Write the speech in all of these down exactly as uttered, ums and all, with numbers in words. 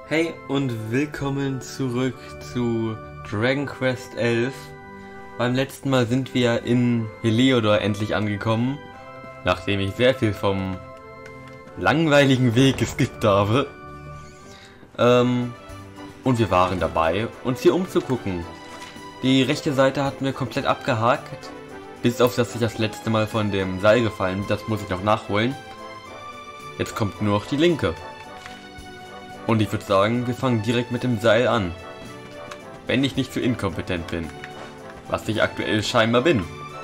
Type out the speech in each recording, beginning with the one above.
Hey und willkommen zurück zu Dragon Quest elf. Beim letzten Mal sind wir in Heliodor endlich angekommen, nachdem ich sehr viel vom langweiligen Weg geskippt habe. Ähm, und wir waren dabei, uns hier umzugucken. Die rechte Seite hatten wir komplett abgehakt, bis auf dass ich das letzte Mal von dem Seil gefallen bin, das muss ich noch nachholen. Jetzt kommt nur noch die linke. Und ich würde sagen, wir fangen direkt mit dem Seil an. Wenn ich nicht zu inkompetent bin. Was ich aktuell scheinbar bin.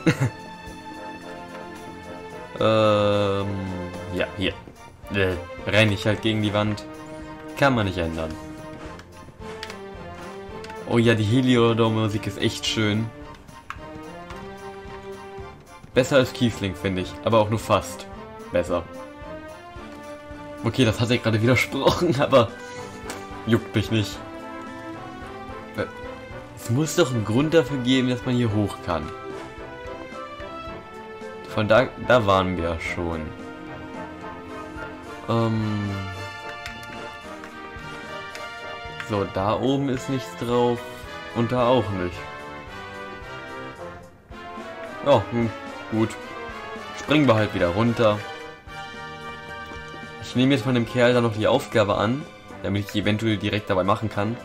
ähm, ja, hier. Äh, renne ich halt gegen die Wand. Kann man nicht ändern. Oh ja, die Heliodor-Musik ist echt schön. Besser als Kiesling, finde ich. Aber auch nur fast besser. Okay, das hat er gerade widersprochen, aber juckt mich nicht. Es muss doch einen Grund dafür geben, dass man hier hoch kann. Von da, da waren wir schon. Ähm so, da oben ist nichts drauf und da auch nicht. Ja, hm, gut. Springen wir halt wieder runter. Ich nehme jetzt von dem Kerl dann noch die Aufgabe an, damit ich die eventuell direkt dabei machen kann.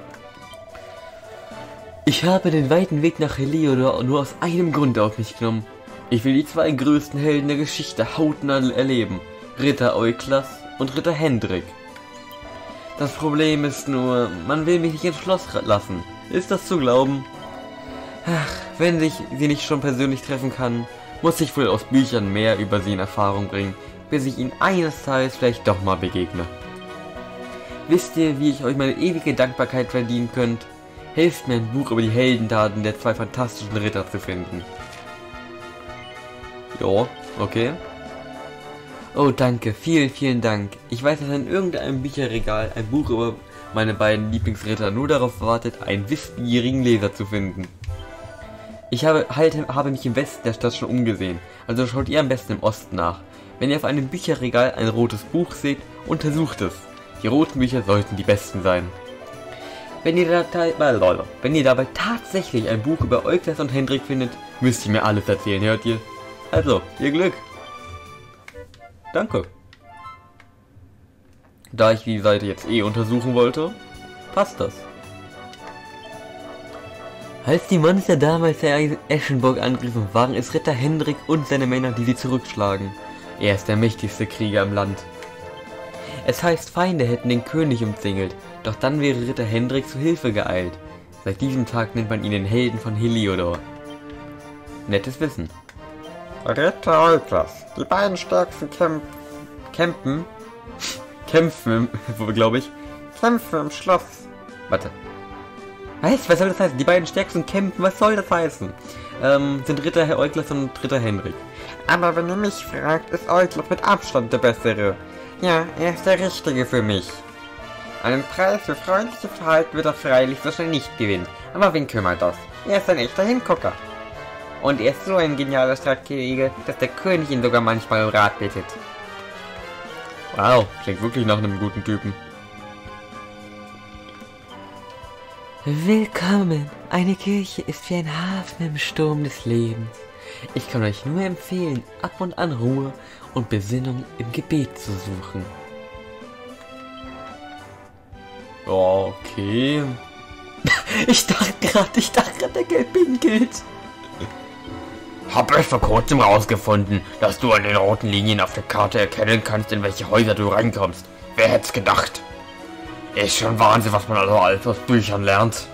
Ich habe den weiten Weg nach Heliodor nur aus einem Grund auf mich genommen. Ich will die zwei größten Helden der Geschichte hautnah erleben. Ritter Euklas und Ritter Hendrik. Das Problem ist nur, man will mich nicht ins Schloss lassen. Ist das zu glauben? Ach, wenn ich sie nicht schon persönlich treffen kann, muss ich wohl aus Büchern mehr über sie in Erfahrung bringen, bis ich ihnen eines Tages vielleicht doch mal begegne. Wisst ihr, wie ich euch meine ewige Dankbarkeit verdienen könnt? Helft mir, ein Buch über die Heldentaten der zwei fantastischen Ritter zu finden. Jo, okay. Oh, danke, vielen, vielen Dank. Ich weiß, dass in irgendeinem Bücherregal ein Buch über meine beiden Lieblingsritter nur darauf wartet, einen wissbegierigen Leser zu finden. Ich habe, halt, habe mich im Westen der Stadt schon umgesehen, also schaut ihr am besten im Osten nach. Wenn ihr auf einem Bücherregal ein rotes Buch seht, untersucht es. Die roten Bücher sollten die besten sein. Wenn ihr, da, wenn ihr dabei tatsächlich ein Buch über Euklas und Hendrik findet, müsst ihr mir alles erzählen, hört ihr? Also, ihr Glück. Danke. Da ich die Seite jetzt eh untersuchen wollte, passt das. Als die Monster damals der Eschenburg angriffen, waren es Ritter Hendrik und seine Männer, die sie zurückschlagen. Er ist der mächtigste Krieger im Land. Es heißt, Feinde hätten den König umzingelt, doch dann wäre Ritter Hendrik zu Hilfe geeilt. Seit diesem Tag nennt man ihn den Helden von Heliodor. Nettes Wissen. Ritter Euklas. Die beiden stärksten Kämp Kämpfen... Kämpfen, glaube ich. Kämpfen im Schloss. Warte. Was? Was soll das heißen? Die beiden stärksten Kämpfen, was soll das heißen? Ähm, sind Ritter Euklas und Ritter Hendrik. Aber wenn ihr mich fragt, ist Euklas mit Abstand der bessere. Ja, er ist der Richtige für mich. Einen Preis für freundliches Verhalten wird er freilich so schnell nicht gewinnen. Aber wen kümmert das? Er ist ein echter Hingucker. Und er ist so ein genialer Stratege, dass der König ihn sogar manchmal um Rat bittet. Wow, klingt wirklich nach einem guten Typen. Willkommen. Eine Kirche ist wie ein Hafen im Sturm des Lebens. Ich kann euch nur empfehlen, ab und an Ruhe und Besinnung im Gebet zu suchen. Okay. Ich dachte gerade, ich dachte gerade, der Geld pinkelt. Hab ich vor kurzem rausgefunden, dass du an den roten Linien auf der Karte erkennen kannst, in welche Häuser du reinkommst. Wer hätte es gedacht? Ist schon Wahnsinn, was man also alles aus Büchern lernt.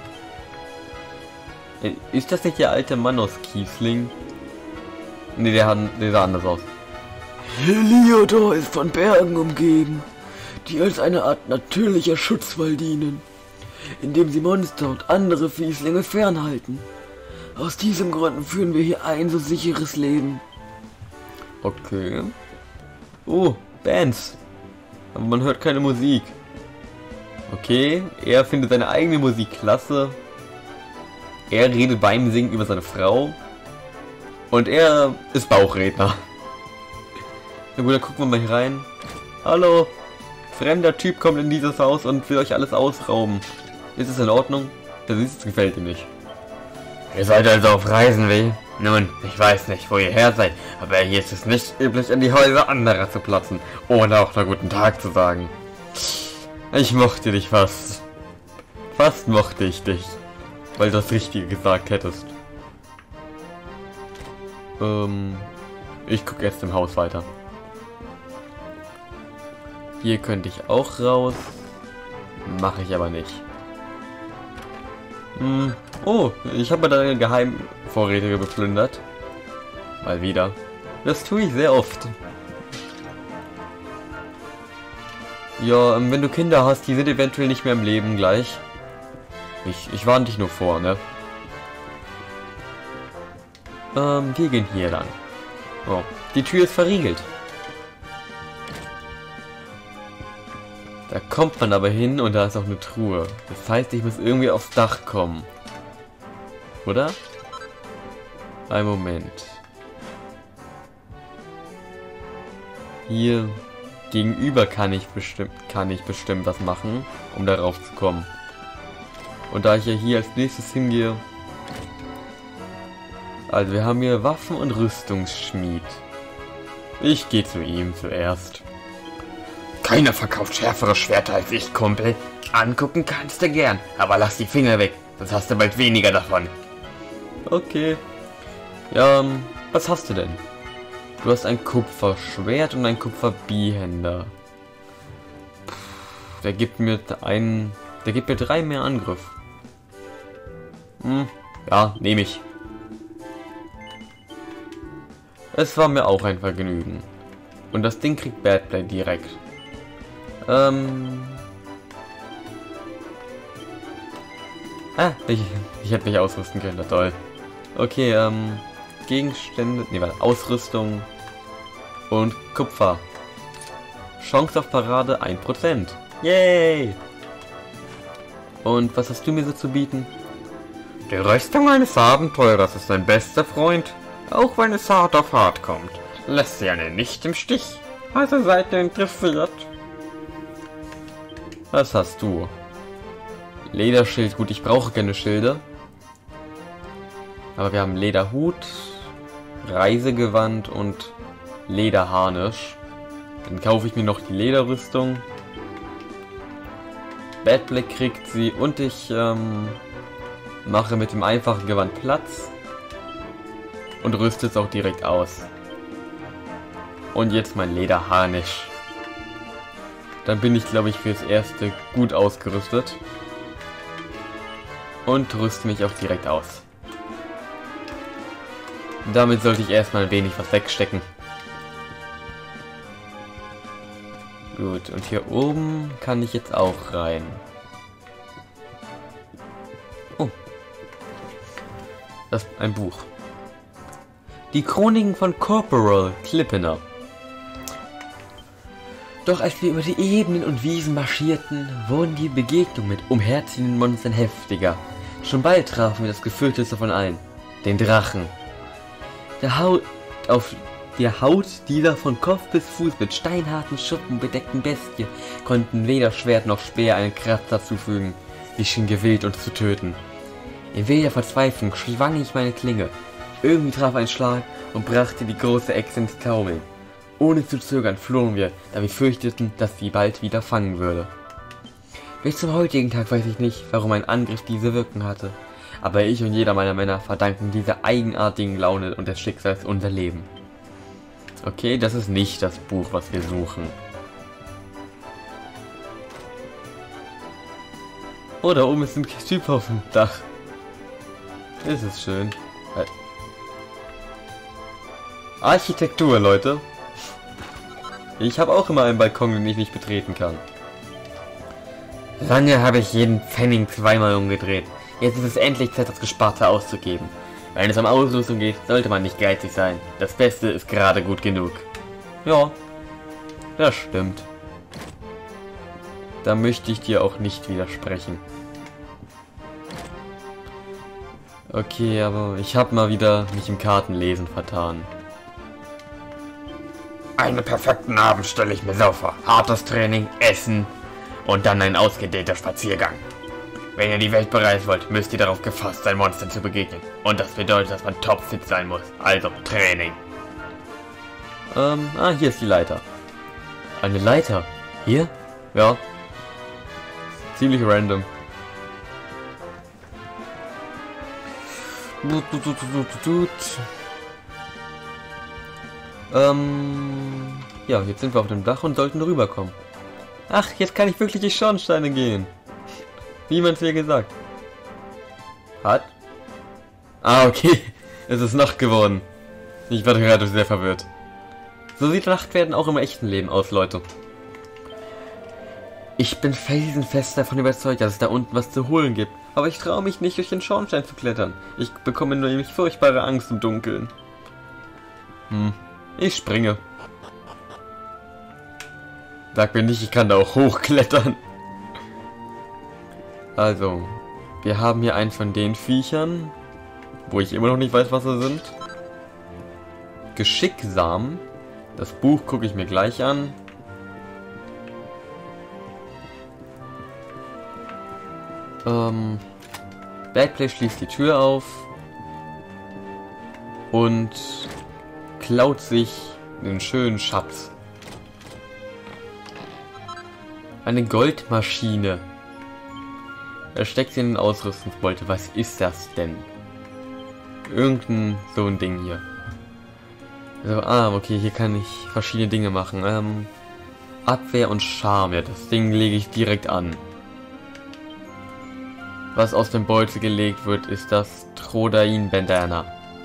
Ist das nicht der alte Mann aus Kiesling? Ne, der, der sah anders aus. Heliodor ist von Bergen umgeben, die als eine Art natürlicher Schutzwall dienen, indem sie Monster und andere Fieslinge fernhalten. Aus diesem Grund führen wir hier ein so sicheres Leben. Okay. Oh, Bands. Aber man hört keine Musik. Okay, er findet seine eigene Musik klasse. Er redet beim Singen über seine Frau. Und er ist Bauchredner. Na gut, dann gucken wir mal hier rein. Hallo. fremder Typ kommt in dieses Haus und will euch alles ausrauben. Ist es in Ordnung? Das ist, gefällt ihm nicht. Ihr seid also auf Reisen, wie? Nun, ich weiß nicht, wo ihr her seid, aber hier ist es nicht üblich, in die Häuser anderer zu platzen, ohne auch noch guten Tag zu sagen. Ich mochte dich fast. Fast mochte ich dich, weil du das Richtige gesagt hättest. Ähm, ich gucke erst im Haus weiter. Hier könnte ich auch raus. Mache ich aber nicht. Hm. Oh, ich habe da Geheimvorräte geplündert. Mal wieder. Das tue ich sehr oft. Ja, wenn du Kinder hast, die sind eventuell nicht mehr im Leben gleich. Ich, ich warne dich nur vor, ne? Ähm, wir gehen hier lang. Oh, die Tür ist verriegelt. Da kommt man aber hin und da ist auch eine Truhe. Das heißt, ich muss irgendwie aufs Dach kommen. Oder? Ein Moment. Hier gegenüber kann ich bestimmt kann ich bestimmt was machen, um darauf zu kommen. Und da ich ja hier als nächstes hingehe. Also wir haben hier Waffen und Rüstungsschmied. Ich gehe zu ihm zuerst. Keiner verkauft schärfere Schwerter als ich, Kumpel. Angucken kannst du gern, aber lass die Finger weg, sonst hast du bald weniger davon. Okay. Ja, ähm, was hast du denn? Du hast ein Kupferschwert und ein Kupferbihänder. Der gibt mir einen... Der gibt mir drei mehr Angriff. Hm, ja, nehme ich. Es war mir auch ein Vergnügen. Und das Ding kriegt Badblade direkt. Ähm... Ah, ich, ich hätte mich ausrüsten können, das toll. Okay, ähm... Gegenstände... Ne, warte, Ausrüstung... Und Kupfer. Chance auf Parade ein Prozent. Yay! Und was hast du mir so zu bieten? Die Rüstung eines Abenteurers ist dein bester Freund. Auch wenn es hart auf hart kommt, lässt sie einen nicht im Stich. Also seid ihr interessiert? Was hast du? Lederschild, gut, ich brauche keine Schilde. Aber wir haben Lederhut, Reisegewand und Lederharnisch. Dann kaufe ich mir noch die Lederrüstung. Badblade kriegt sie und ich ähm, mache mit dem einfachen Gewand Platz. Und rüste es auch direkt aus. Und jetzt mein Lederharnisch. Dann bin ich, glaube ich, fürs Erste gut ausgerüstet. Und rüste mich auch direkt aus. Damit sollte ich erstmal ein wenig was wegstecken. Gut, und hier oben kann ich jetzt auch rein. Oh. Das ist ein Buch. Die Chroniken von Corporal Clippener. Doch als wir über die Ebenen und Wiesen marschierten, wurden die Begegnungen mit umherziehenden Monstern heftiger. Schon bald trafen wir das gefürchteste von allen, den Drachen. Der Haut auf der Haut dieser von Kopf bis Fuß mit steinharten Schuppen bedeckten Bestie konnten weder Schwert noch Speer einen Kratzer zufügen. Sie schien gewillt, uns zu töten. In wilder Verzweiflung schwang ich meine Klinge. Irgendwie traf ein Schlag und brachte die große Echse ins Taumeln. Ohne zu zögern flohen wir, da wir fürchteten, dass sie bald wieder fangen würde. Bis zum heutigen Tag weiß ich nicht, warum ein Angriff diese Wirkung hatte. Aber ich und jeder meiner Männer verdanken dieser eigenartigen Laune und des Schicksals unser Leben. Okay, das ist nicht das Buch, was wir suchen. Oh, da oben ist ein Typ auf dem Dach. Das ist schön. Architektur, Leute. Ich habe auch immer einen Balkon, den ich nicht betreten kann. Lange habe ich jeden Pfennig zweimal umgedreht. Jetzt ist es endlich Zeit, das Gesparte auszugeben. Wenn es um Ausrüstung geht, sollte man nicht geizig sein. Das Beste ist gerade gut genug. Ja, das stimmt. Da möchte ich dir auch nicht widersprechen. Okay, aber ich habe mal wieder mich im Kartenlesen vertan. Einen perfekten Abend stelle ich mir so vor. Hartes Training, Essen und dann ein ausgedehnter Spaziergang. Wenn ihr die Welt bereisen wollt, müsst ihr darauf gefasst sein, Monstern zu begegnen. Und das bedeutet, dass man topfit sein muss. Also, Training. Ähm, ah, hier ist die Leiter. Eine Leiter? Hier? Ja. Ziemlich random. Ähm, ja, jetzt sind wir auf dem Dach und sollten rüberkommen. Ach, jetzt kann ich wirklich die Schornsteine gehen. Wie man es mir gesagt hat. Ah, okay. Es ist Nacht geworden. Ich war gerade sehr verwirrt. So sieht Nachtwerden auch im echten Leben aus, Leute. Ich bin felsenfest davon überzeugt, dass es da unten was zu holen gibt. Aber ich traue mich nicht, durch den Schornstein zu klettern. Ich bekomme nämlich furchtbare Angst im Dunkeln. Hm. Ich springe. Sag mir nicht, ich kann da auch hochklettern. Also, wir haben hier einen von den Viechern, wo ich immer noch nicht weiß, was sie sind. Geschicksamen. Das Buch gucke ich mir gleich an. Ähm, Badplay schließt die Tür auf und klaut sich den schönen Schatz. Eine Goldmaschine. Er steckt sie in den Ausrüstungsbeutel. Was ist das denn? Irgendein so ein Ding hier. Also, ah, okay, hier kann ich verschiedene Dinge machen. Ähm, Abwehr und Charme. Ja, das Ding lege ich direkt an. Was aus dem Beutel gelegt wird, ist das Trodain-Bandana.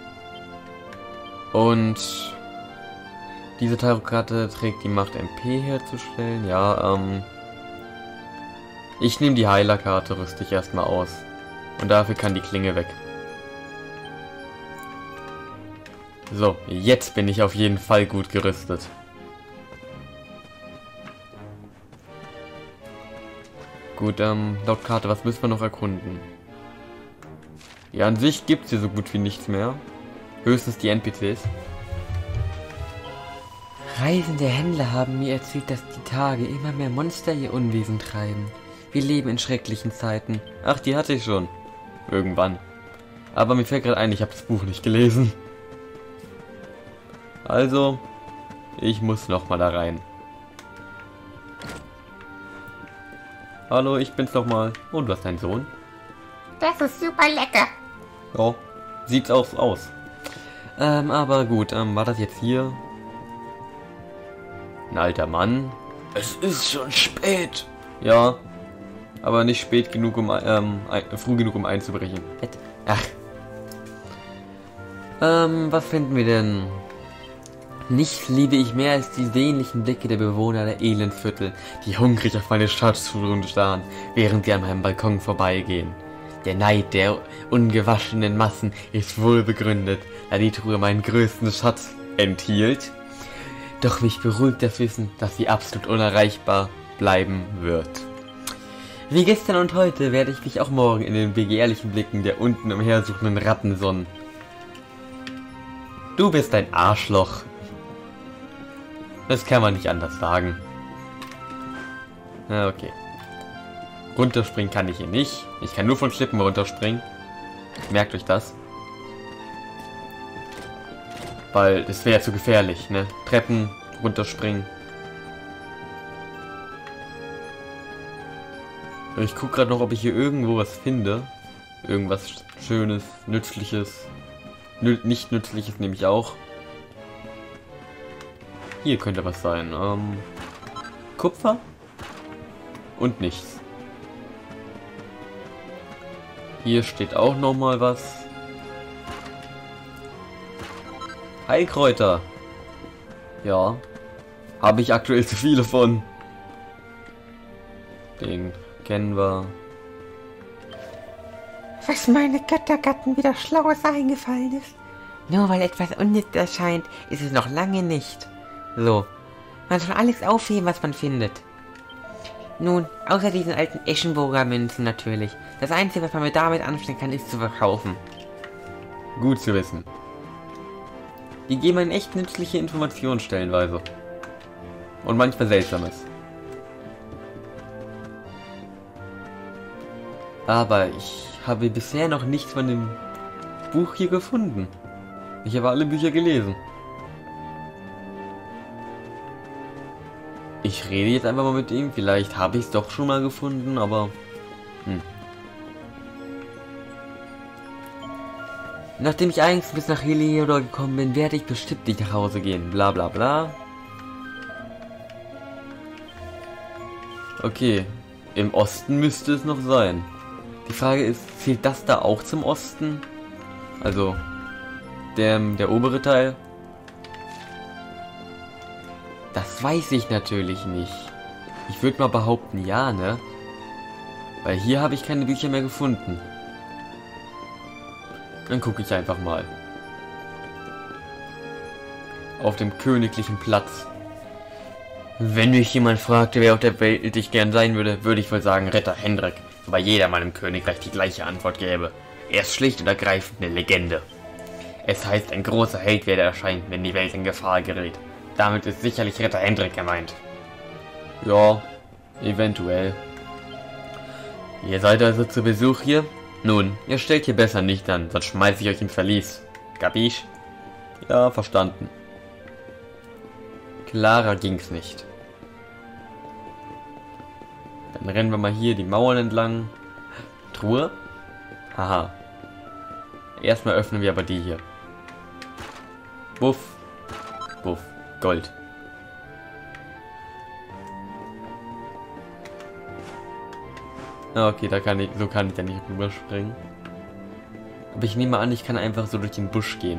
Und diese Tarotkarte trägt die Macht, M P herzustellen. Ja, ähm... ich nehme die Heilerkarte, rüste ich erstmal aus. Und dafür kann die Klinge weg. So, jetzt bin ich auf jeden Fall gut gerüstet. Gut, ähm, laut Karte, was müssen wir noch erkunden? Ja, an sich gibt es hier so gut wie nichts mehr. Höchstens die N P Cs. Reisende Händler haben mir erzählt, dass die Tage immer mehr Monster ihr Unwesen treiben. Wir leben in schrecklichen Zeiten. Ach, die hatte ich schon. Irgendwann. Aber mir fällt gerade ein, ich habe das Buch nicht gelesen. Also, ich muss noch mal da rein. Hallo, ich bin's noch mal. Und du hast einen Sohn? Das ist super lecker. Ja, sieht's auch aus. Ähm, aber gut, ähm, war das jetzt hier? Ein alter Mann. Es ist schon spät. Ja, aber nicht spät genug, um ähm, ein, früh genug, um einzubrechen. Ach. Ähm, was finden wir denn? Nichts liebe ich mehr als die sehnlichen Blicke der Bewohner der Elendsviertel, die hungrig auf meine Schatztruhen starren, während sie an meinem Balkon vorbeigehen. Der Neid der ungewaschenen Massen ist wohl begründet, da die Truhe meinen größten Schatz enthielt. Doch mich beruhigt das Wissen, dass sie absolut unerreichbar bleiben wird. Wie gestern und heute werde ich mich auch morgen in den begehrlichen Blicken der unten umhersuchenden Ratten sonnen. Du bist ein Arschloch. Das kann man nicht anders sagen. Na, okay. Runterspringen kann ich hier nicht. Ich kann nur von Klippen runterspringen. Merkt euch das. Weil das wäre ja zu gefährlich, ne? Treppen, runterspringen. Ich gucke gerade noch, ob ich hier irgendwo was finde. Irgendwas Schönes, Nützliches. Nü nicht Nützliches nehme ich auch. Hier könnte was sein. Ähm, Kupfer? Und nichts. Hier steht auch noch mal was. Heilkräuter. Ja. Habe ich aktuell zu viele von. Den kennen wir. Was meine Göttergatten wieder Schlaues eingefallen ist. Nur weil etwas unnütz erscheint, ist es noch lange nicht. So. Man soll alles aufheben, was man findet. Nun, außer diesen alten Eschenburger Münzen natürlich. Das Einzige, was man mit damit anstellen kann, ist zu verkaufen. Gut zu wissen. Die geben einen echt nützliche Informationen stellenweise. Und manchmal Seltsames. Aber ich habe bisher noch nichts von dem Buch hier gefunden. Ich habe alle Bücher gelesen. Ich rede jetzt einfach mal mit ihm. Vielleicht habe ich es doch schon mal gefunden, aber... Hm. Nachdem ich eigentlich bis nach Heliodor gekommen bin, werde ich bestimmt nicht nach Hause gehen. Bla bla bla. Okay. Im Osten müsste es noch sein. Die Frage ist, zählt das da auch zum Osten? Also, der, der obere Teil? Das weiß ich natürlich nicht. Ich würde mal behaupten, ja, ne? Weil hier habe ich keine Bücher mehr gefunden. Dann gucke ich einfach mal. Auf dem königlichen Platz. Wenn mich jemand fragte, wer auf der Welt ich gern sein würde, würde ich wohl sagen Ritter Hendrik. Wobei jeder Mann im Königreich die gleiche Antwort gäbe. Er ist schlicht und ergreifend eine Legende. Es heißt, ein großer Held werde erscheinen, wenn die Welt in Gefahr gerät. Damit ist sicherlich Ritter Hendrik gemeint. Ja, eventuell. Ihr seid also zu Besuch hier? Nun, ihr stellt hier besser nicht an, sonst schmeiße ich euch ins Verlies. Kapisch? Ja, verstanden. Klarer ging's nicht. Dann rennen wir mal hier die Mauern entlang. Truhe? Haha. Erstmal öffnen wir aber die hier. Buff. Buff. Gold. Okay, da kann ich, so kann ich ja nicht rüberspringen. Aber ich nehme an, ich kann einfach so durch den Busch gehen.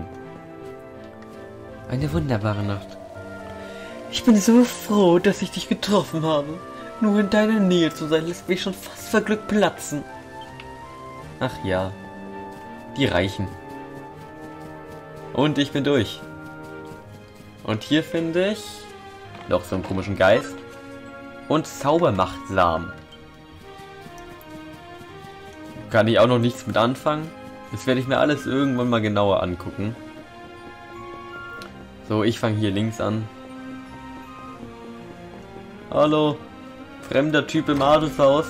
Eine wunderbare Nacht. Ich bin so froh, dass ich dich getroffen habe. Nur in deiner Nähe zu sein, lässt mich schon fast vor Glück platzen. Ach ja. Die Reichen. Und ich bin durch. Und hier finde ich noch so einen komischen Geist. Und Zaubermachtsamen. Kann ich auch noch nichts mit anfangen. Das werde ich mir alles irgendwann mal genauer angucken. So, ich fange hier links an. Hallo, fremder Typ im Adelshaus.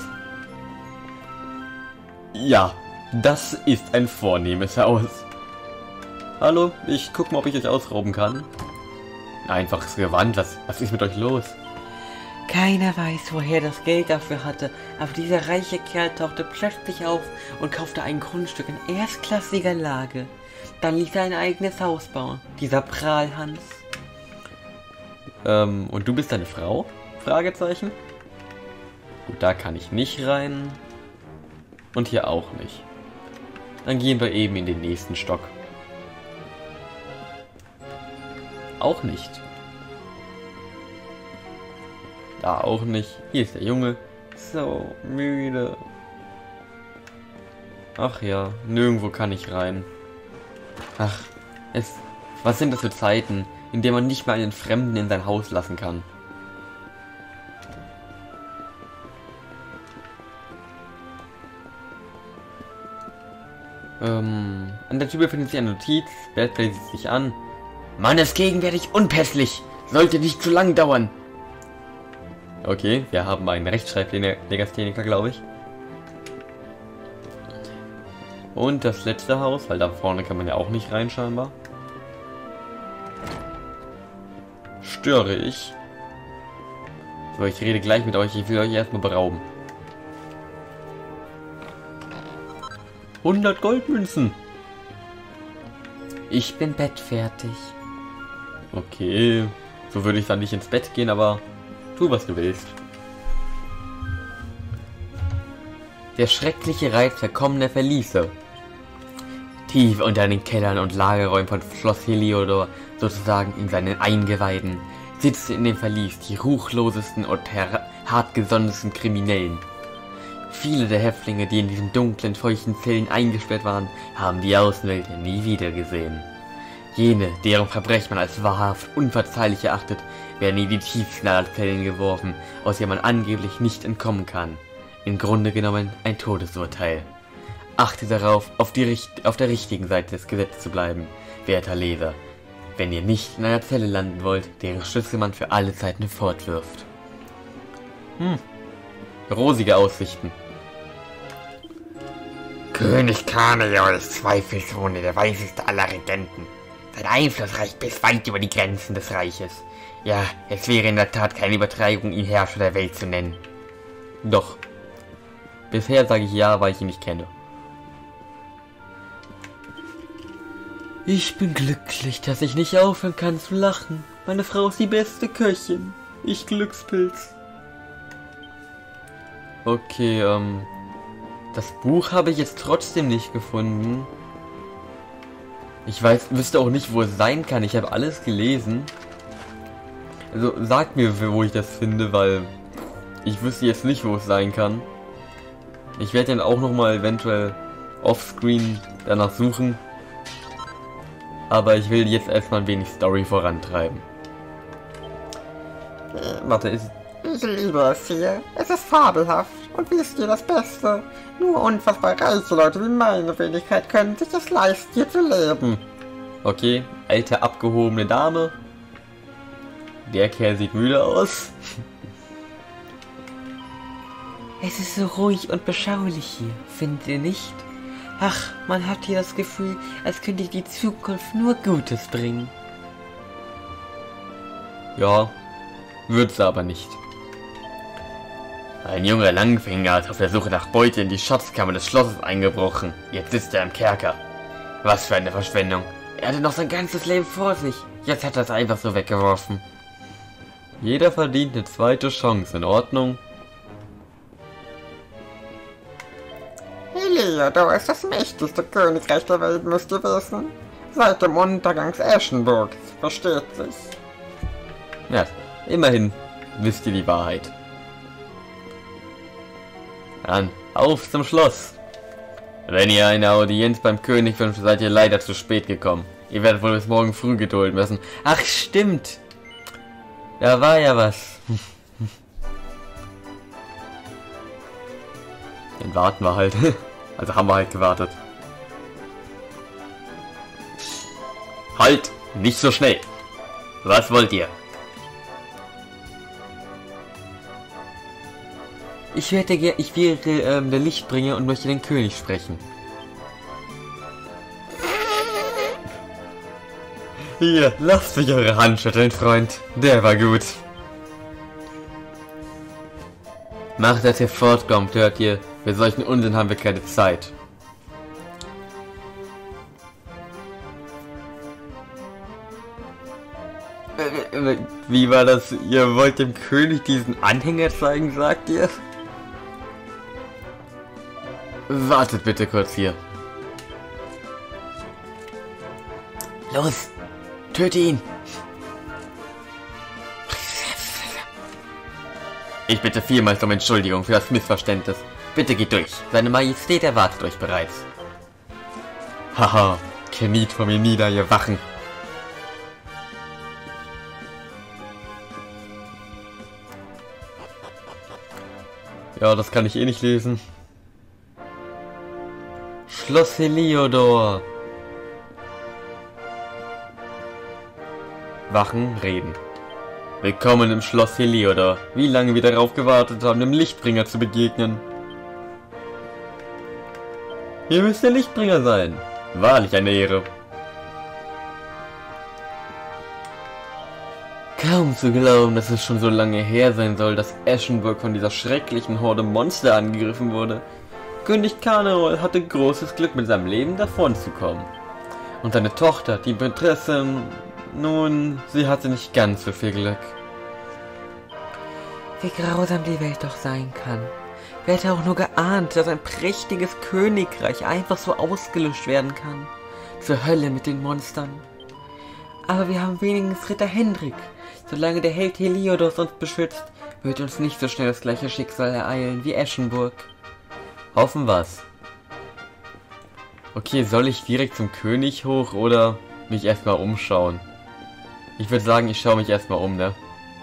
Ja, das ist ein vornehmes Haus. Hallo, ich guck mal, ob ich euch ausrauben kann. Einfaches Gewand, was, was ist mit euch los? Keiner weiß, woher das Geld dafür hatte, aber dieser reiche Kerl tauchte plötzlich auf und kaufte ein Grundstück in erstklassiger Lage. Dann ließ er ein eigenes Haus bauen, dieser Prahlhans. Ähm, und du bist eine Frau? Fragezeichen. Gut, da kann ich nicht rein. Und hier auch nicht. Dann gehen wir eben in den nächsten Stock. Auch nicht. Da auch nicht. Hier ist der Junge. So müde. Ach ja, nirgendwo kann ich rein. Ach, es... Was sind das für Zeiten, in denen man nicht mal einen Fremden in sein Haus lassen kann? Ähm, an der Tür befindet sich eine Notiz. Bert sieht sich an. Mann ist gegenwärtig unpässlich. Sollte nicht zu lang dauern. Okay, wir haben einen Rechtschreiblegastheniker, glaube ich. Und das letzte Haus, weil da vorne kann man ja auch nicht rein scheinbar. Störe ich? So, ich rede gleich mit euch. Ich will euch erstmal berauben. hundert Goldmünzen. Ich bin bettfertig. Okay, so würde ich dann nicht ins Bett gehen, aber tu, was du willst. Der schreckliche Reiz verkommener Verliese. Tief unter den Kellern und Lagerräumen von Schloss Heliodor, sozusagen in seinen Eingeweiden, sitzen in dem Verlies die ruchlosesten und hartgesonnensten Kriminellen. Viele der Häftlinge, die in diesen dunklen, feuchten Zellen eingesperrt waren, haben die Außenwelt nie wieder gesehen. Jene, deren Verbrechen man als wahrhaft unverzeihlich erachtet, werden in die tiefsten aller Zellen geworfen, aus denen man angeblich nicht entkommen kann. Im Grunde genommen ein Todesurteil. Achte darauf, auf, die, auf der richtigen Seite des Gesetzes zu bleiben, werter Leser. wenn ihr nicht in einer Zelle landen wollt, deren Schlüssel man für alle Zeiten fortwirft. Hm, rosige Aussichten. König Kaneor ist zweifelsohne der weiseste aller Regenten. Sein Einfluss reicht bis weit über die Grenzen des Reiches. Ja, es wäre in der Tat keine Übertreibung, ihn Herrscher der Welt zu nennen. Doch. Bisher sage ich ja, weil ich ihn nicht kenne. Ich bin glücklich, dass ich nicht aufhören kann zu lachen. Meine Frau ist die beste Köchin. Ich Glückspilz. Okay, ähm... das Buch habe ich jetzt trotzdem nicht gefunden. Ich weiß, wüsste auch nicht, wo es sein kann. Ich habe alles gelesen. Also sagt mir, wo ich das finde, weil ich wüsste jetzt nicht, wo es sein kann. Ich werde dann auch nochmal eventuell offscreen danach suchen. Aber ich will jetzt erstmal ein wenig Story vorantreiben. Äh, warte, ist... Ich liebe es hier. Es ist fabelhaft. Und wisst ihr das Beste? Nur unfassbar reiche Leute wie meine Wenigkeit können sich es leisten, hier zu leben. Okay, alte abgehobene Dame. Der Kerl sieht müde aus. Es ist so ruhig und beschaulich hier, findet ihr nicht? Ach, man hat hier das Gefühl, als könnte die Zukunft nur Gutes bringen. Ja, wird's aber nicht. Ein junger Langfinger ist auf der Suche nach Beute in die Schatzkammer des Schlosses eingebrochen. Jetzt sitzt er im Kerker. Was für eine Verschwendung. Er hatte noch sein ganzes Leben vor sich. Jetzt hat er es einfach so weggeworfen. Jeder verdient eine zweite Chance, in Ordnung? Heliodor ist das mächtigste Königreich der Welt, müsst ihr wissen. Seit dem Untergang Aschenburgs, versteht sich. Ja, immerhin wisst ihr die Wahrheit. Dann auf zum Schloss. Wenn ihr eine Audienz beim König wünscht, seid ihr leider zu spät gekommen. Ihr werdet wohl bis morgen früh gedulden müssen. Ach stimmt. Da war ja was. Dann warten wir halt. Also haben wir halt gewartet. Halt! Nicht so schnell! Was wollt ihr? Ich werde ich wäre ähm, der Lichtbringer und möchte den König sprechen. Hier, lasst mich eure Hand schütteln, Freund. Der war gut. Macht, dass ihr fortkommt, hört ihr. Für solchen Unsinn haben wir keine Zeit. Wie war das? Ihr wollt dem König diesen Anhänger zeigen, sagt ihr? Wartet bitte kurz hier. Los! Töte ihn! Ich bitte vielmals um Entschuldigung für das Missverständnis. Bitte geht durch. Seine Majestät erwartet euch bereits. Haha, kniet vor mir nieder, ihr Wachen. Ja, das kann ich eh nicht lesen. Schloss Heliodor. Wachen reden. Willkommen im Schloss Heliodor. Wie lange wir darauf gewartet haben, dem Lichtbringer zu begegnen. Ihr müsst der Lichtbringer sein. Wahrlich eine Ehre. Kaum zu glauben, dass es schon so lange her sein soll, dass Aschenburg von dieser schrecklichen Horde Monster angegriffen wurde. König Kaneor hatte großes Glück, mit seinem Leben davonzukommen. Und seine Tochter, die Prinzessin, nun, sie hatte nicht ganz so viel Glück. Wie grausam die Welt doch sein kann. Wer hätte auch nur geahnt, dass ein prächtiges Königreich einfach so ausgelöscht werden kann. Zur Hölle mit den Monstern. Aber wir haben wenigstens Ritter Hendrik. Solange der Held Heliodor uns beschützt, wird uns nicht so schnell das gleiche Schicksal ereilen wie Aschenburg. Hoffen wir's. Okay, soll ich direkt zum König hoch oder mich erstmal umschauen? Ich würde sagen, ich schaue mich erstmal um, ne?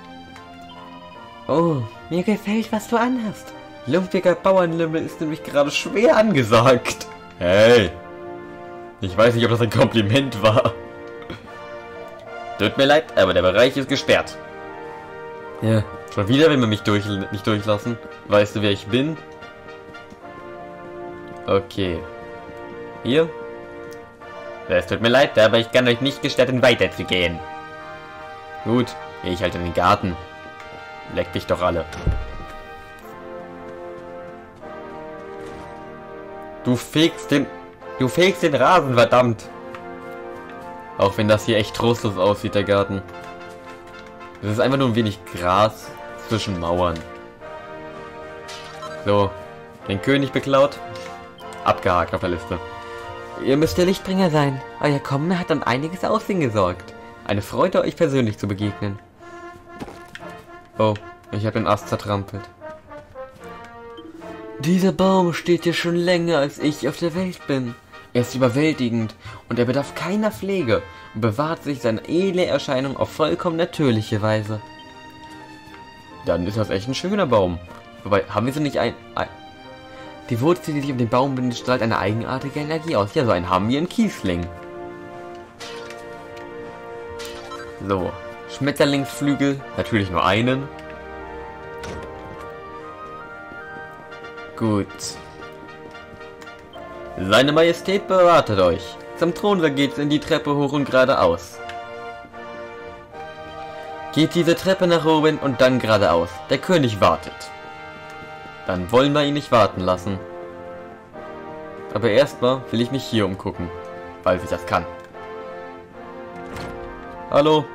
Oh, mir gefällt, was du anhast. Lumpiger Bauernlümmel ist nämlich gerade schwer angesagt. Hey! Ich weiß nicht, ob das ein Kompliment war. Tut mir leid, aber der Bereich ist gesperrt. Ja, schon wieder will man mich durch, nicht durchlassen. Weißt du, wer ich bin? Okay. Hier? Es tut mir leid, aber ich kann euch nicht gestatten, weiterzugehen. Gut, gehe ich halt in den Garten. Leck dich doch alle. Du fegst den... Du fegst den Rasen, verdammt. Auch wenn das hier echt trostlos aussieht, der Garten. Es ist einfach nur ein wenig Gras zwischen Mauern. So, den König beklaut. Abgehakt auf der Liste. Ihr müsst der Lichtbringer sein. Euer Kommen hat an einiges Aussehen gesorgt. Eine Freude, euch persönlich zu begegnen. Oh, ich habe den Ast zertrampelt. Dieser Baum steht hier schon länger, als ich auf der Welt bin. Er ist überwältigend und er bedarf keiner Pflege und bewahrt sich seine edle Erscheinung auf vollkommen natürliche Weise. Dann ist das echt ein schöner Baum. Wobei, haben wir so nicht ein... ein die Wurzel, die sich um den Baum bindet, strahlt eine eigenartige Energie aus. Ja, so einen haben wir in Kiesling. So, Schmetterlingsflügel, natürlich nur einen. Gut. Seine Majestät beratet euch. Zum Thronsaal geht's in die Treppe hoch und geradeaus. Geht diese Treppe nach oben und dann geradeaus. Der König wartet. Dann wollen wir ihn nicht warten lassen. Aber erstmal will ich mich hier umgucken, weil ich das kann. Hallo?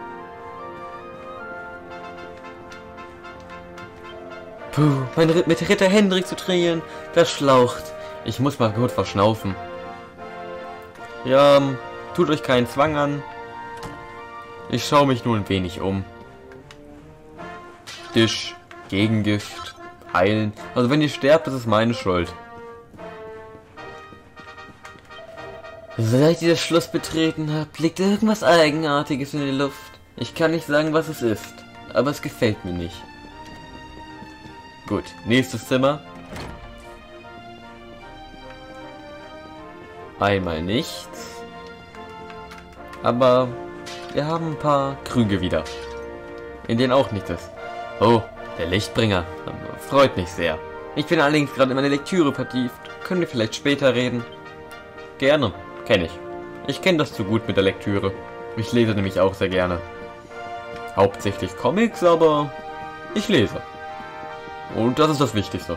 Puh, mein Ritt mit Ritter Hendrik zu trainieren, das schlaucht. Ich muss mal kurz verschnaufen. Ja, tut euch keinen Zwang an. Ich schaue mich nur ein wenig um. Tisch, Gegengift, heilen. Also wenn ihr sterbt, ist es meine Schuld. Seit ihr das Schloss betreten habt, liegt irgendwas Eigenartiges in der Luft. Ich kann nicht sagen, was es ist, aber es gefällt mir nicht. Gut, nächstes Zimmer. Einmal nichts. Aber wir haben ein paar Krüge wieder, in denen auch nichts ist. Oh, der Lichtbringer. Freut mich sehr. Ich bin allerdings gerade in meine Lektüre vertieft. Können wir vielleicht später reden? Gerne. Kenne ich. Ich kenne das zu gut mit der Lektüre. Ich lese nämlich auch sehr gerne. Hauptsächlich Comics, aber ich lese. Und das ist das Wichtigste.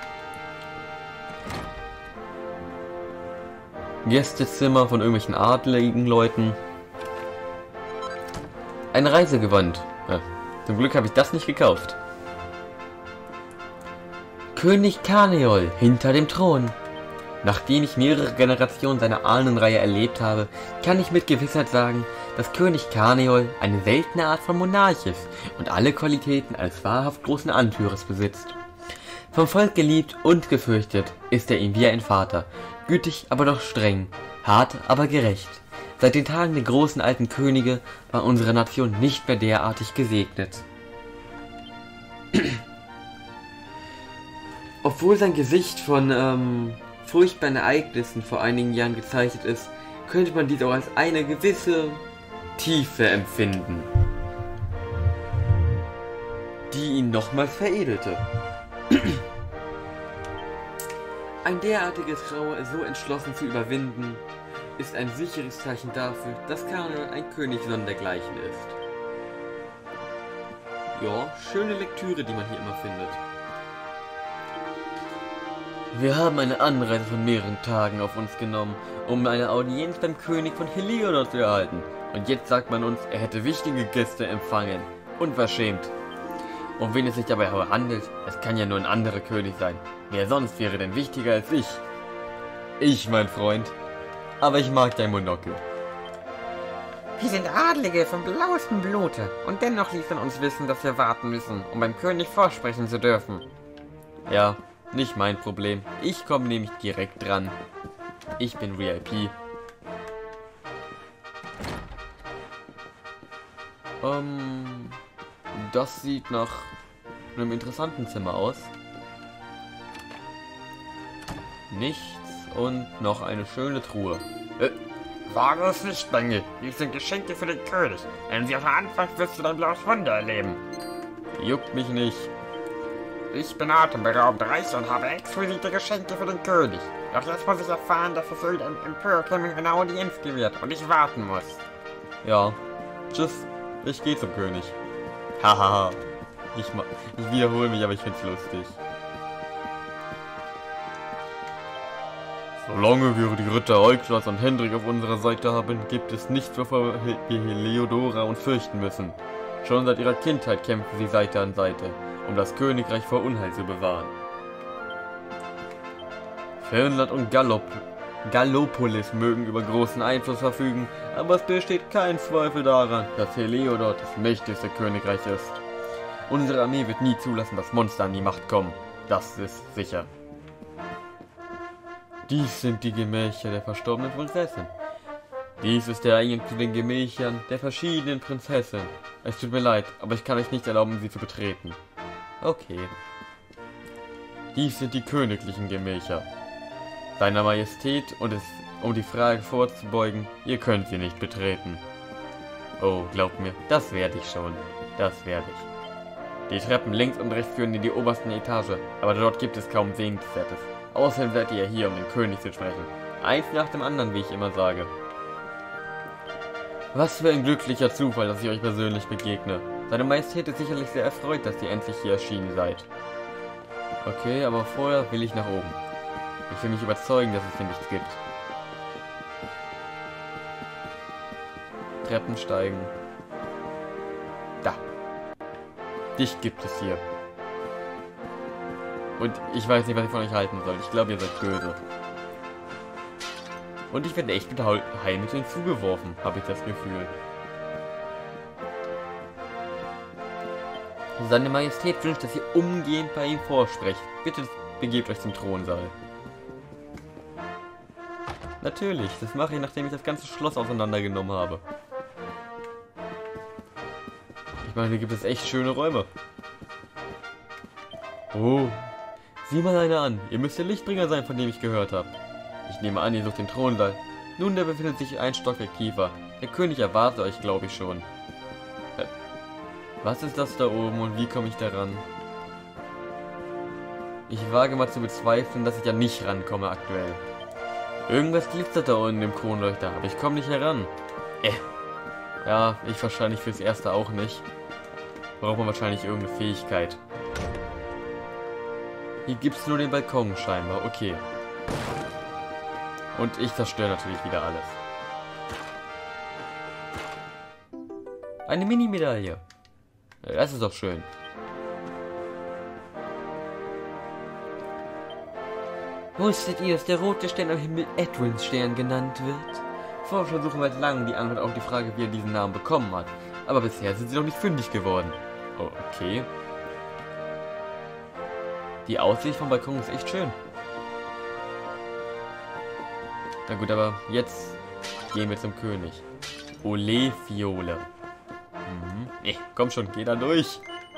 Gästezimmer von irgendwelchen adligen Leuten. Ein Reisegewand. Ja, zum Glück habe ich das nicht gekauft. König Karneol hinter dem Thron. Nachdem ich mehrere Generationen seiner Ahnenreihe erlebt habe, kann ich mit Gewissheit sagen, dass König Karneol eine seltene Art von Monarch ist und alle Qualitäten eines wahrhaft großen Anführers besitzt. Vom Volk geliebt und gefürchtet ist er ihm wie ein Vater, gütig aber doch streng, hart aber gerecht. Seit den Tagen der großen alten Könige war unsere Nation nicht mehr derartig gesegnet. Obwohl sein Gesicht von ähm, furchtbaren Ereignissen vor einigen Jahren gezeichnet ist, könnte man dies auch als eine gewisse Tiefe empfinden, die ihn nochmals veredelte. Ein derartiges Trauer so entschlossen zu überwinden, ist ein sicheres Zeichen dafür, dass Karneol ein König sondergleichen ist. Ja, schöne Lektüre, die man hier immer findet. Wir haben eine Anreise von mehreren Tagen auf uns genommen, um eine Audienz beim König von Heliodor zu erhalten. Und jetzt sagt man uns, er hätte wichtige Gäste empfangen. Unverschämt. Um wen es sich dabei handelt, es kann ja nur ein anderer König sein. Wer sonst wäre denn wichtiger als ich? Ich, mein Freund. Aber ich mag dein Monokel. Wir sind Adlige vom blauesten Blute und dennoch ließ man uns wissen, dass wir warten müssen, um beim König vorsprechen zu dürfen. Ja, nicht mein Problem. Ich komme nämlich direkt dran. Ich bin V I P. Ähm, das sieht nach einem interessanten Zimmer aus. Nichts und noch eine schöne Truhe. Äh, Wage es nicht, Bengel. Dies sind Geschenke für den König. Wenn sie auch nur anfangen, wirst du dein blaues Wunder erleben. Juckt mich nicht. Ich bin atemberaubend reich und habe exquisite Geschenke für den König. Doch jetzt muss ich erfahren, dass es irgendein Emperor-Kämmer eine Audienz gewährt und ich warten muss. Ja. Tschüss. Ich gehe zum König. Hahaha. ich, ma ich wiederhole mich, aber ich find's lustig. Solange wir die Ritter Euklas und Hendrik auf unserer Seite haben, gibt es nichts, wovor wir Heliodora uns fürchten müssen. Schon seit ihrer Kindheit kämpfen sie Seite an Seite, um das Königreich vor Unheil zu bewahren. Fernland und Gallop Gallopolis mögen über großen Einfluss verfügen, aber es besteht kein Zweifel daran, dass Heliodor das mächtigste Königreich ist. Unsere Armee wird nie zulassen, dass Monster an die Macht kommen. Das ist sicher. Dies sind die Gemächer der verstorbenen Prinzessin. Dies ist der Eingang zu den Gemächern der verschiedenen Prinzessinnen. Es tut mir leid, aber ich kann euch nicht erlauben, sie zu betreten. Okay. Dies sind die königlichen Gemächer. Seiner Majestät, und es, um die Frage vorzubeugen, ihr könnt sie nicht betreten. Oh, glaubt mir, das werde ich schon. Das werde ich. Die Treppen links und rechts führen in die obersten Etage, aber dort gibt es kaum Sehenswertes. Außerdem seid ihr hier, um den König zu sprechen. Eins nach dem anderen, wie ich immer sage. Was für ein glücklicher Zufall, dass ich euch persönlich begegne. Seine Majestät ist sicherlich sehr erfreut, dass ihr endlich hier erschienen seid. Okay, aber vorher will ich nach oben. Ich will mich überzeugen, dass es hier nichts gibt. Treppen steigen. Da. Dich gibt es hier. Und ich weiß nicht, was ich von euch halten soll. Ich glaube, ihr seid böse. Und ich werde echt mit Heilmitteln zugeworfen, habe ich das Gefühl. Seine Majestät wünscht, dass ihr umgehend bei ihm vorsprecht. Bitte begebt euch zum Thronsaal. Natürlich, das mache ich, nachdem ich das ganze Schloss auseinandergenommen habe. Ich meine, hier gibt es echt schöne Räume. Oh, sieh mal einer an. Ihr müsst der Lichtbringer sein, von dem ich gehört habe. Ich nehme an, ihr sucht den Thronsaal. Nun, der befindet sich ein Stockwerk tiefer. Der König erwartet euch, glaube ich, schon. Äh, was ist das da oben und wie komme ich da ran? Ich wage mal zu bezweifeln, dass ich ja nicht rankomme aktuell. Irgendwas glitzert da unten im Kronleuchter, aber ich komme nicht heran. Äh. Ja, ich wahrscheinlich fürs Erste auch nicht. Braucht man wahrscheinlich irgendeine Fähigkeit. Hier gibt es nur den Balkon scheinbar, okay. Und ich zerstöre natürlich wieder alles. Eine Mini-Medaille. Das ist doch schön. Wusstet ihr, dass der rote Stern am Himmel Edwins Stern genannt wird? Forscher suchen seit langem die Antwort auf die Frage, wie er diesen Namen bekommen hat. Aber bisher sind sie noch nicht fündig geworden. Oh, okay. Die Aussicht vom Balkon ist echt schön. Na gut, aber jetzt gehen wir zum König. Ole Fiole. Mhm. Nee, komm schon, geh da durch.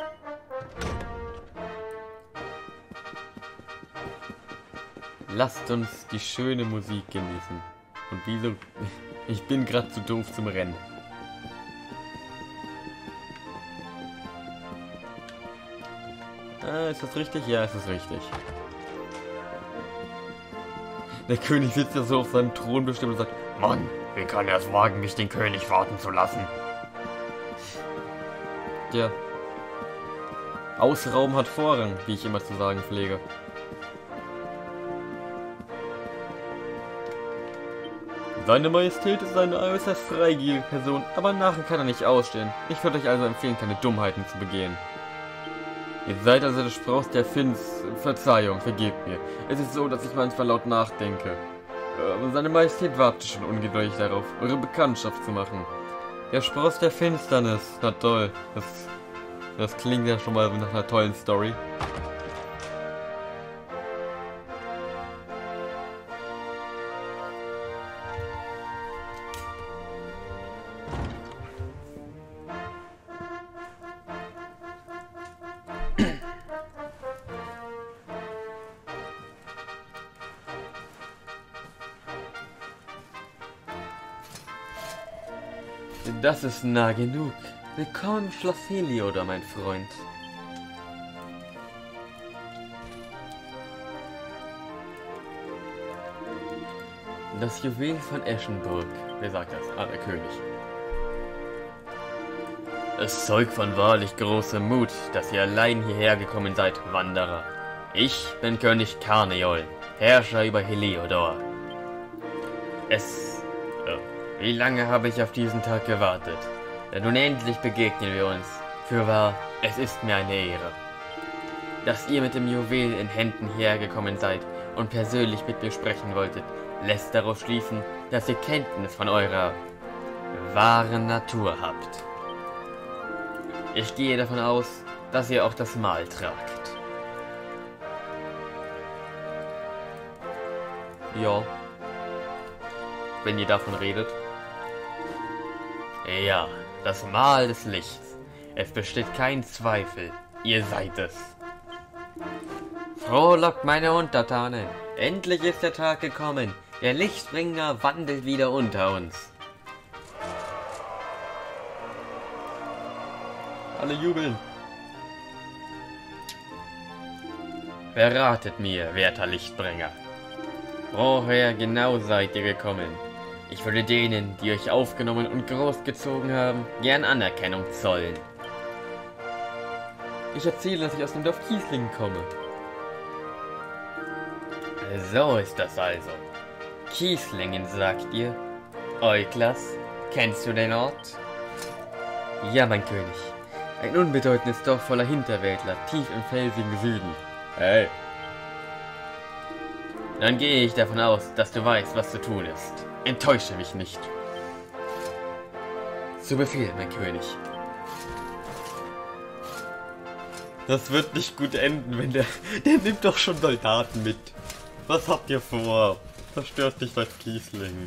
Lasst uns die schöne Musik genießen. Und wieso? Ich bin gerade zu doof zum Rennen. Ah, ist das richtig? Ja, ist das richtig. Der König sitzt ja so auf seinem Thron bestimmt und sagt: Mann, wie kann er es wagen, mich den König warten zu lassen? Ja. Ausrauben hat Vorrang, wie ich immer zu sagen pflege. Seine Majestät ist eine äußerst freigierige Person, aber nachher kann er nicht ausstehen. Ich würde euch also empfehlen, keine Dummheiten zu begehen. Ihr seid also der Spross der Finns... Verzeihung, vergebt mir. Es ist so, dass ich manchmal laut nachdenke. Aber seine Majestät wartet schon ungeduldig darauf, eure Bekanntschaft zu machen. Der Spross der Finsternis. Na toll. Das, das klingt ja schon mal nach einer tollen Story. Das ist nah genug. Willkommen im Schloss Heliodor, mein Freund. Das Juwel von Eschenburg. Wer sagt das? Ah, der König. Es zeugt von wahrlich großem Mut, dass ihr allein hierher gekommen seid, Wanderer. Ich bin König Carneol, Herrscher über Heliodor. Es... Oh, wie lange habe ich auf diesen Tag gewartet? Denn nun endlich begegnen wir uns. Fürwahr, es ist mir eine Ehre. Dass ihr mit dem Juwel in Händen hergekommen seid und persönlich mit mir sprechen wolltet, lässt darauf schließen, dass ihr Kenntnis von eurer wahren Natur habt. Ich gehe davon aus, dass ihr auch das Mal tragt. Ja. Wenn ihr davon redet. Ja, das Mal des Lichts. Es besteht kein Zweifel. Ihr seid es. Frohlockt, meine Untertanen. Endlich ist der Tag gekommen. Der Lichtbringer wandelt wieder unter uns. Alle jubeln. Verratet mir, werter Lichtbringer. Woher genau seid ihr gekommen? Ich würde denen, die euch aufgenommen und großgezogen haben, gern Anerkennung zollen. Ich erzähle, dass ich aus dem Dorf Kieslingen komme. So ist das also. Kieslingen, sagt ihr? Euklas, kennst du den Ort? Ja, mein König. Ein unbedeutendes Dorf voller Hinterwäldler, tief im felsigen Süden. Hey. Dann gehe ich davon aus, dass du weißt, was zu tun ist. Enttäusche mich nicht. Zu Befehl, mein König. Das wird nicht gut enden, wenn der... Der nimmt doch schon Soldaten mit. Was habt ihr vor? Zerstört dich bei Kieslingen.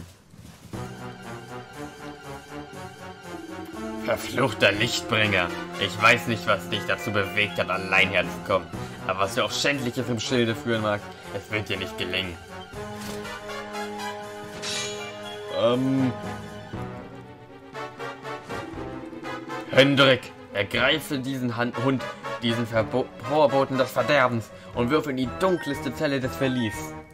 Verfluchter Lichtbringer. Ich weiß nicht, was dich dazu bewegt hat, allein herzukommen. Aber was du auch Schändliches im Schilde führen magst, es wird dir nicht gelingen. Ähm... Hendrik, ergreife diesen Han Hund, diesen Verbo Vorboten des Verderbens und wirf in die dunkelste Zelle des Verlies.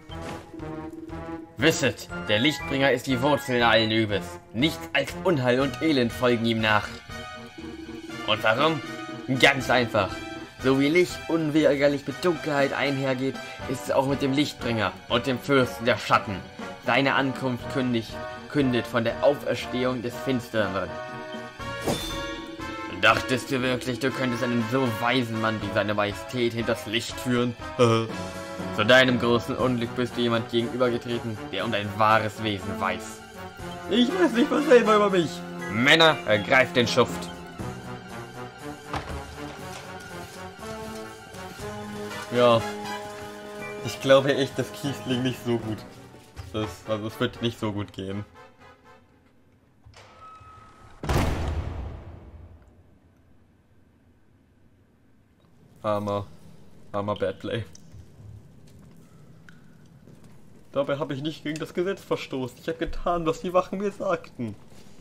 Wisset, der Lichtbringer ist die Wurzel allen Übels. Nichts als Unheil und Elend folgen ihm nach. Und warum? Ganz einfach. So wie Licht unweigerlich mit Dunkelheit einhergeht, ist es auch mit dem Lichtbringer und dem Fürsten der Schatten. Seine Ankunft kündigt, kündet von der Auferstehung des Finsteren. Dachtest du wirklich, du könntest einen so weisen Mann wie seine Majestät hinters Licht führen? Zu deinem großen Unglück bist du jemand gegenübergetreten, der um dein wahres Wesen weiß. Ich weiß nicht was selber über mich. Männer, ergreift den Schuft. Ja, ich glaube echt, dass Kiesling nicht so gut ist. Also es wird nicht so gut gehen. Armer, armer Badplay. Dabei habe ich nicht gegen das Gesetz verstoßen. Ich habe getan, was die Wachen mir sagten.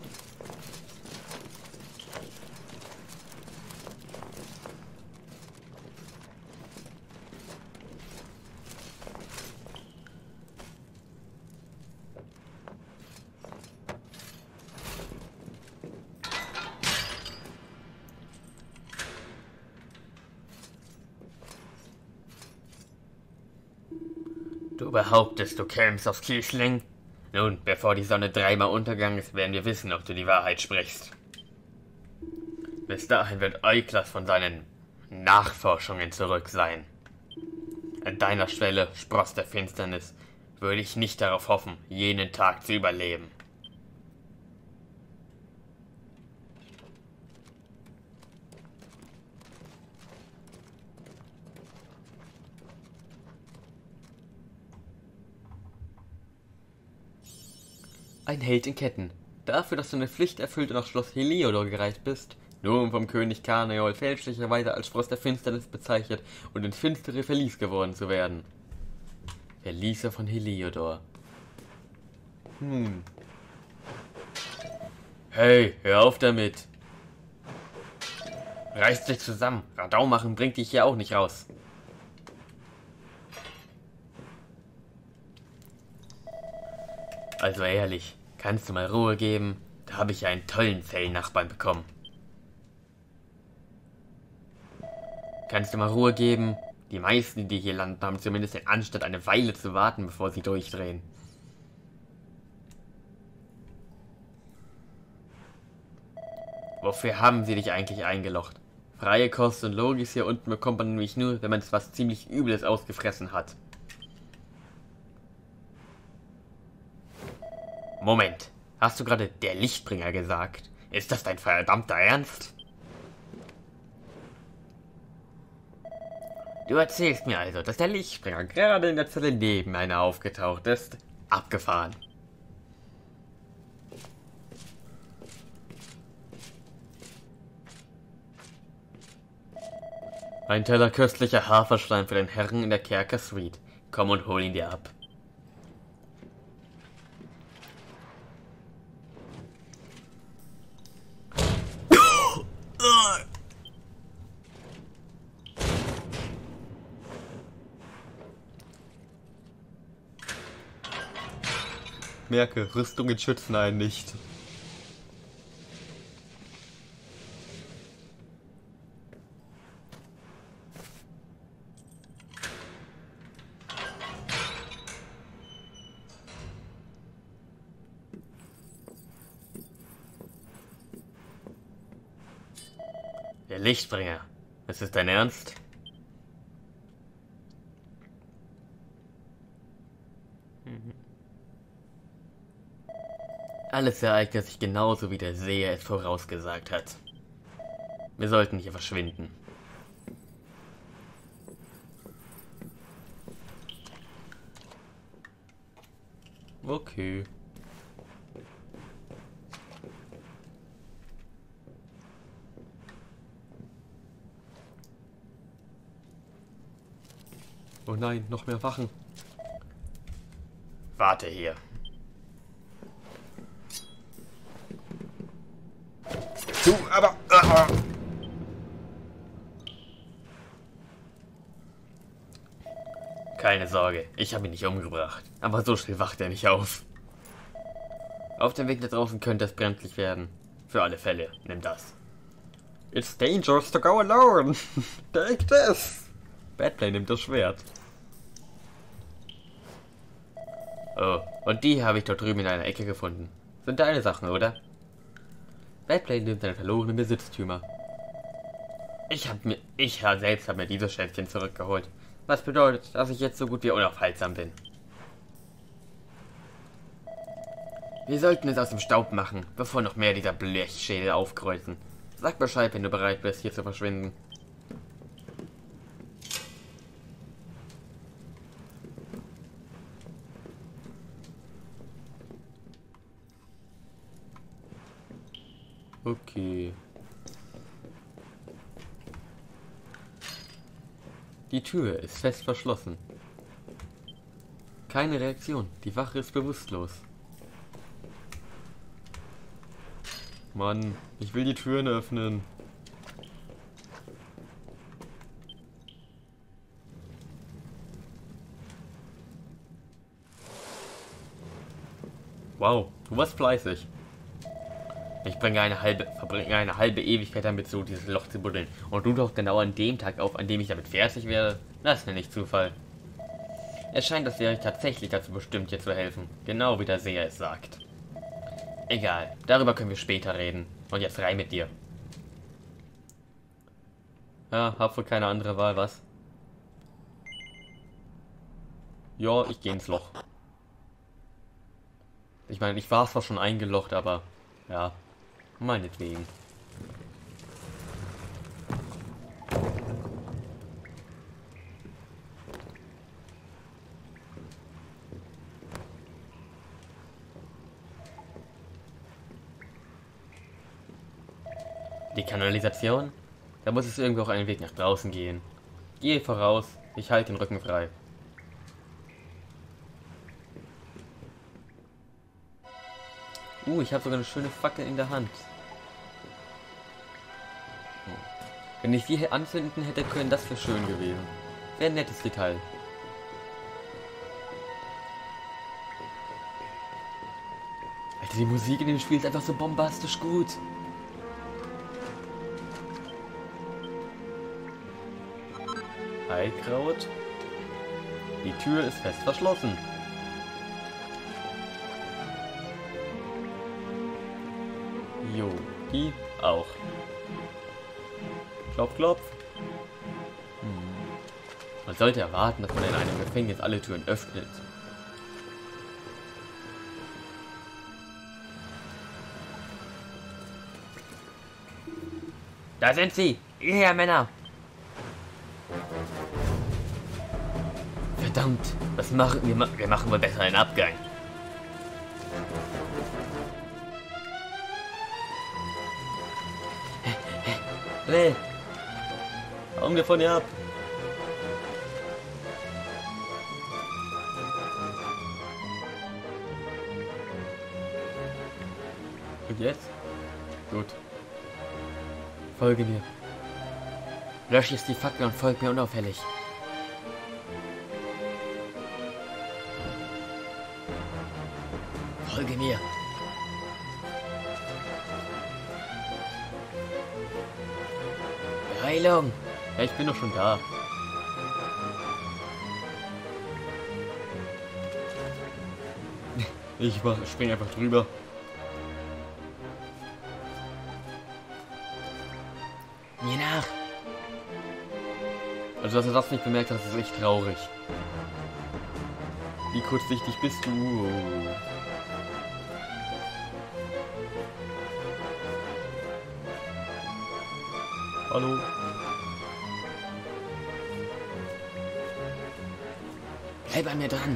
Du behauptest, du kämst aus Kiesling? Nun, bevor die Sonne dreimal untergegangen ist, werden wir wissen, ob du die Wahrheit sprichst. Bis dahin wird Euklas von seinen Nachforschungen zurück sein. An deiner Stelle, Spross der Finsternis, würde ich nicht darauf hoffen, jenen Tag zu überleben. Ein Held in Ketten. Dafür, dass du eine Pflicht erfüllt und nach Schloss Heliodor gereist bist, nur um vom König Carneol fälschlicherweise als Spross der Finsternis bezeichnet und ins finstere Verlies geworden zu werden. Verlieser von Heliodor. Hm. Hey, hör auf damit. Reißt dich zusammen. Radau machen bringt dich hier auch nicht raus. Also ehrlich, kannst du mal Ruhe geben? Da habe ich ja einen tollen Zellennachbarn bekommen. Kannst du mal Ruhe geben? Die meisten, die hier landen, haben zumindest den Anstand, eine Weile zu warten, bevor sie durchdrehen. Wofür haben sie dich eigentlich eingelocht? Freie Kost und Logis hier unten bekommt man nämlich nur, wenn man es was ziemlich Übles ausgefressen hat. Moment, hast du gerade der Lichtbringer gesagt? Ist das dein verdammter Ernst? Du erzählst mir also, dass der Lichtbringer gerade in der Zelle neben einer aufgetaucht ist. Abgefahren. Ein Teller köstlicher Haferschleim für den Herren in der Kerker Suite. Komm und hol ihn dir ab. Merke, Rüstungen schützen einen nicht. Der Lichtbringer. Ist es dein Ernst? Mhm. Alles ereignet sich genauso, wie der Seher es vorausgesagt hat. Wir sollten hier verschwinden. Okay. Oh nein, noch mehr Wachen. Warte hier. Du, aber... Uh, Keine Sorge, ich habe ihn nicht umgebracht. Aber so schnell wacht er nicht auf. Auf dem Weg da draußen könnte es brenzlig werden. Für alle Fälle, nimm das. It's dangerous to go alone. Take this. Badplay nimmt das Schwert. Oh, und die habe ich dort drüben in einer Ecke gefunden. Sind deine Sachen, oder? Badplay nimmt seine verlorenen Besitztümer. Ich hab mir, ich selbst habe mir dieses Schätzchen zurückgeholt. Was bedeutet, dass ich jetzt so gut wie unaufhaltsam bin. Wir sollten es aus dem Staub machen, bevor noch mehr dieser Blechschädel aufkreuzen. Sag Bescheid, wenn du bereit bist, hier zu verschwinden. Okay. Die Tür ist fest verschlossen. Keine Reaktion. Die Wache ist bewusstlos. Mann, ich will die Türen öffnen. Wow, du warst fleißig. Ich bringe eine halbe, verbringe eine halbe Ewigkeit damit, so dieses Loch zu buddeln. Und du tauchst genau an dem Tag auf, an dem ich damit fertig werde. Das nenne ich Zufall. Es scheint, als wäre ich tatsächlich dazu bestimmt, dir zu helfen. Genau wie der Seher es sagt. Egal, darüber können wir später reden. Und jetzt frei mit dir. Ja, hab wohl keine andere Wahl, was? Ja, ich gehe ins Loch. Ich meine, ich war zwar schon eingelocht, aber... Ja, meinetwegen. Die Kanalisation? Da muss es irgendwo auch einen Weg nach draußen gehen. Gehe voraus, ich halte den Rücken frei. Uh, ich habe sogar eine schöne Fackel in der Hand. Wenn ich die hier anzünden hätte können, das wäre schön gewesen. Wäre ein nettes Detail. Alter, die Musik in dem Spiel ist einfach so bombastisch gut. Heilkraut. Die Tür ist fest verschlossen. Jo, die auch. Klopf, klopf. Hm. Man sollte erwarten, dass man in einem Gefängnis alle Türen öffnet. Da sind sie! Hierher, Männer! Verdammt! Was machen wir? Wir machen wohl besser einen Abgang. Nee! Hauen wir von ihr ab! Und jetzt? Gut. Folge mir. Lösch jetzt die Fackel und folg mir unauffällig. Folge mir. Beeilung! Ja, ich bin doch schon da. Ich mach, spring einfach drüber. Mir nach! Also, dass er das nicht bemerkt hat, ist echt traurig. Wie kurzsichtig bist du? Hallo? Bleib an mir dran!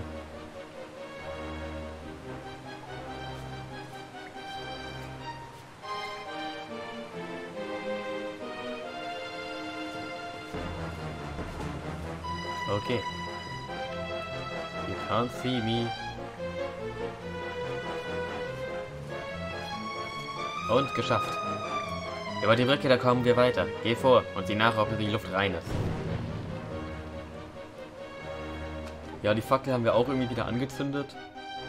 Okay. You can't see me. Und geschafft. Über die Brücke, da kommen wir weiter. Geh vor und sieh nach, ob die Luft rein ist. Ja, die Fackel haben wir auch irgendwie wieder angezündet.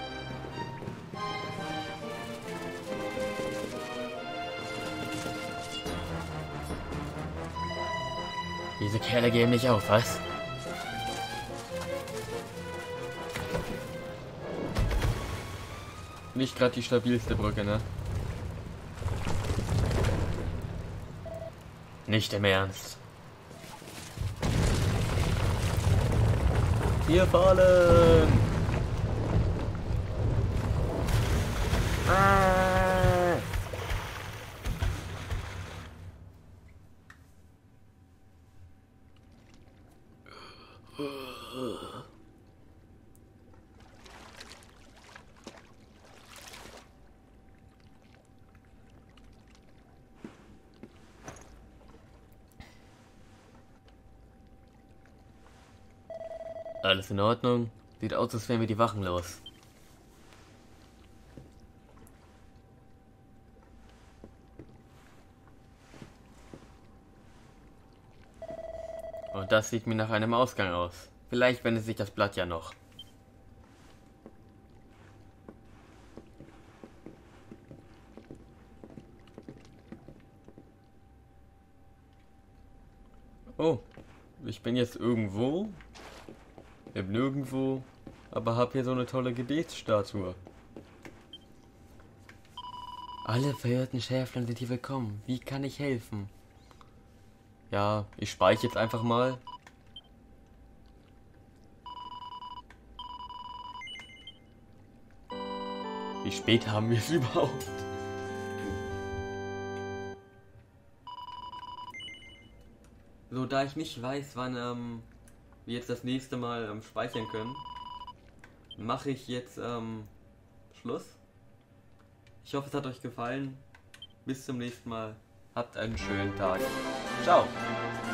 Diese Kerle geben nicht auf, was? Nicht gerade die stabilste Brücke, ne? Nicht im Ernst. Wir fallen! Ah! Alles in Ordnung? Sieht aus, als wären wir die Wachen los. Und das sieht mir nach einem Ausgang aus. Vielleicht wendet sich das Blatt ja noch. Oh, ich bin jetzt irgendwo. Im Nirgendwo, aber hab hier so eine tolle Gebetsstatue. Alle verehrten Schäflein sind hier willkommen. Wie kann ich helfen? Ja, ich speichere jetzt einfach mal. Wie spät haben wir es überhaupt? So, da ich nicht weiß, wann ähm, wir jetzt das nächste Mal ähm, speichern können, mache ich jetzt ähm, Schluss. Ich hoffe, es hat euch gefallen. Bis zum nächsten Mal. Habt einen schönen Tag. Ciao.